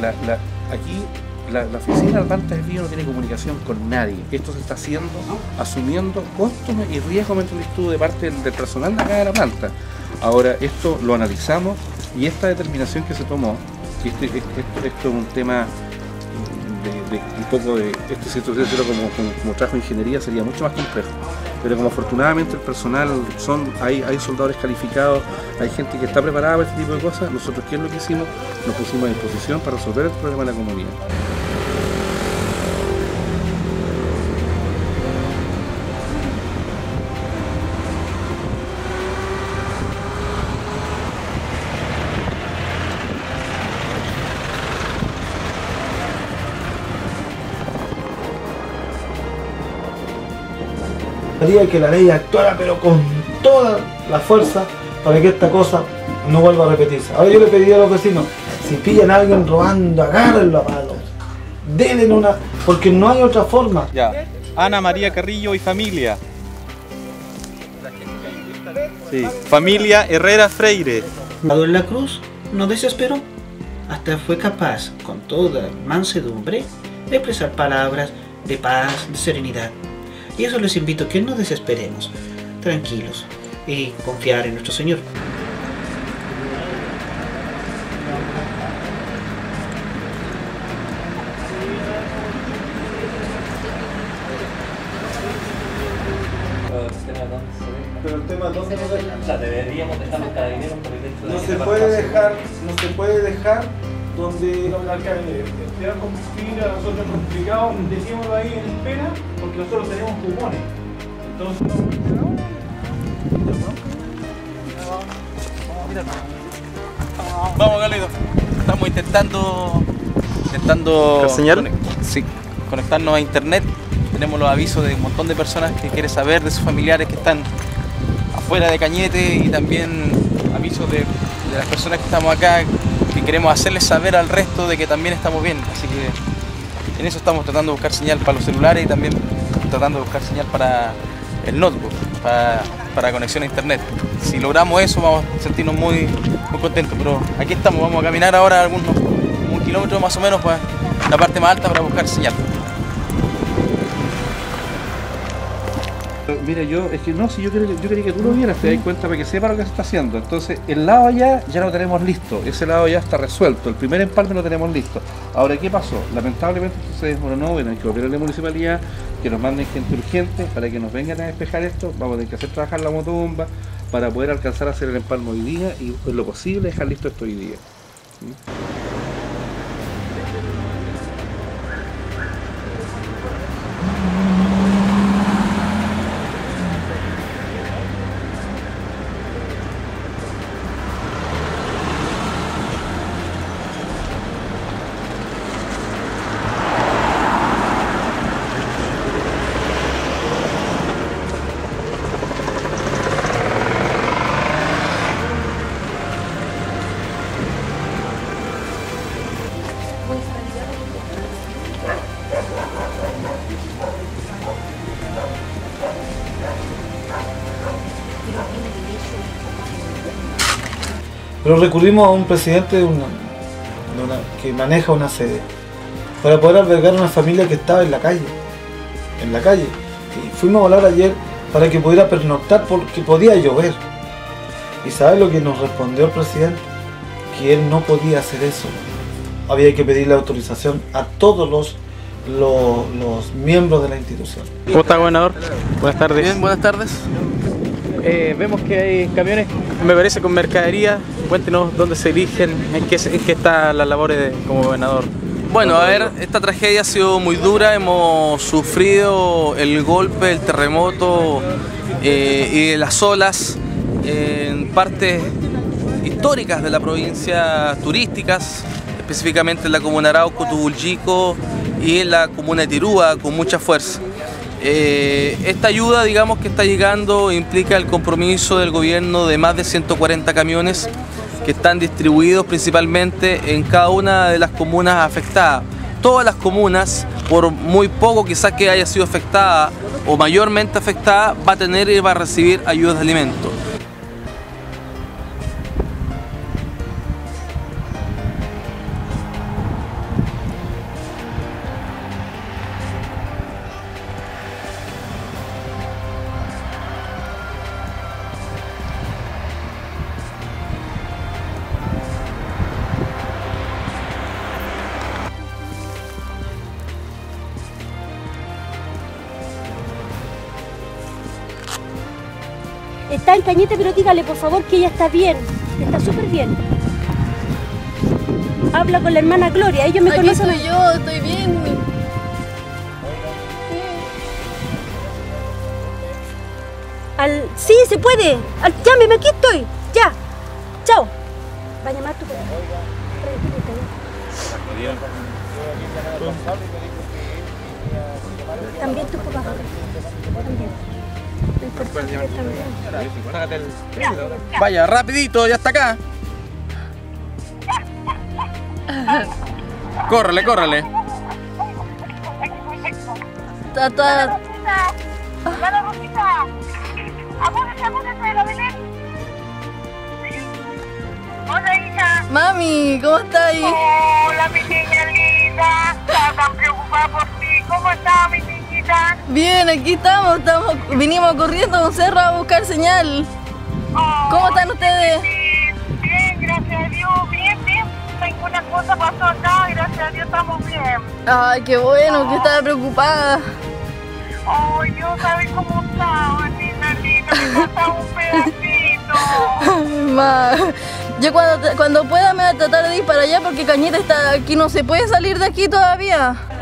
aquí la oficina del Manta Desvío no tiene comunicación con nadie. Esto se está haciendo asumiendo costos y riesgos, me entendís tú, de parte del personal de acá de la planta. Ahora, esto lo analizamos y esta determinación que se tomó, esto es un tema de un poco de, si esto como trabajo de ingeniería sería mucho más complejo, pero como afortunadamente el personal hay soldadores calificados, hay gente que está preparada para este tipo de cosas, nosotros ¿qué es lo que hicimos? Nos pusimos a disposición para resolver el problema de la comunidad. Quería que la ley actuara pero con toda la fuerza para que esta cosa no vuelva a repetirse. Ahora yo le pediría a los vecinos, si pillan a alguien robando, agárrenlo a palos, denle una, porque no hay otra forma. Ya, Ana María Carrillo y familia. Sí, familia Herrera Freire. En la cruz no desesperó, hasta fue capaz, con toda mansedumbre, de expresar palabras de paz, de serenidad. Y eso les invito a que no desesperemos, tranquilos, y confiar en nuestro Señor. Pero el tema ¿dónde lo dejan? O sea, deberíamos dejar los carabineros por el hecho de no que se puede dejar donde los carabineros te dan combustible, a nosotros es complicado, dejémoslo ahí en espera porque nosotros tenemos pulmones. Entonces Vamos, Carlito. Estamos intentando conectarnos a internet. Tenemos los avisos de un montón de personas que quieren saber de sus familiares que están afuera de Cañete y también avisos de las personas que estamos acá, que queremos hacerles saber al resto de que también estamos bien. Así que en eso estamos tratando de buscar señal para los celulares y también tratando de buscar señal para el notebook, para conexión a internet. Si logramos eso vamos a sentirnos muy contentos, pero aquí estamos, vamos a caminar ahora un kilómetro más o menos para la parte más alta para buscar señal. Mira, si yo quería que tú lo vieras, te das cuenta para que sepa lo que se está haciendo. Entonces, el lado allá ya lo tenemos listo, ese lado ya está resuelto, el primer empalme lo tenemos listo. Ahora, ¿qué pasó? Lamentablemente se desmoronó, bueno, hay que volver a la municipalidad, que nos manden gente urgente para que nos vengan a despejar esto, vamos a tener que hacer trabajar la motobomba para poder alcanzar a hacer el empalme hoy día y en lo posible dejar listo esto hoy día. ¿Sí? Pero recurrimos a un presidente que maneja una sede para poder albergar a una familia que estaba en la calle. Y fuimos a hablar ayer para que pudiera pernoctar porque podía llover. ¿Y sabes lo que nos respondió el presidente? Que él no podía hacer eso. Había que pedirle autorización a todos los miembros de la institución. ¿Cómo está, gobernador? Buenas tardes. Bien, buenas tardes. Vemos que hay camiones, me parece, con mercadería. Cuéntenos dónde se dirigen, en qué están las labores como gobernador. Bueno, a ver, esta tragedia ha sido muy dura, hemos sufrido el golpe, el terremoto y las olas en partes históricas de la provincia turísticas, específicamente en la comuna de Arauco, Tubulchico y en la comuna de Tirúa con mucha fuerza. Esta ayuda, digamos, que está llegando implica el compromiso del gobierno de más de 140 camiones que están distribuidos principalmente en cada una de las comunas afectadas. Todas las comunas, por muy poco quizás que haya sido afectada o mayormente afectada, va a tener y va a recibir ayudas de alimentos. está en Cañete, pero dígale por favor que ella está bien. Está súper bien. Habla con la hermana Gloria, ellos me Aquí conocen. estoy yo, estoy bien. Sí, se puede. Llámeme, aquí estoy. Ya. Chao. Va a llamar tu papá. También tu papá. También. Vaya, rapidito, ya está acá. Córrele, córrele. Tata. Hola, hija. Mami, ¿cómo estás ahí? Hola, mi niña linda. Estaba tan preocupada por ti. ¿Cómo está mi niñita? Bien, aquí estamos, vinimos corriendo a un cerro a buscar señal. ¿Cómo están ustedes? Bien, gracias a Dios, bien. Ninguna cosa pasó acá, gracias a Dios estamos bien. Ay, qué bueno, que estaba preocupada. Ay, yo sabes cómo estaba, linda, me faltaba un pedacito. Ma, yo cuando pueda me voy a tratar de ir para allá porque Cañete está aquí, no se puede salir de aquí todavía.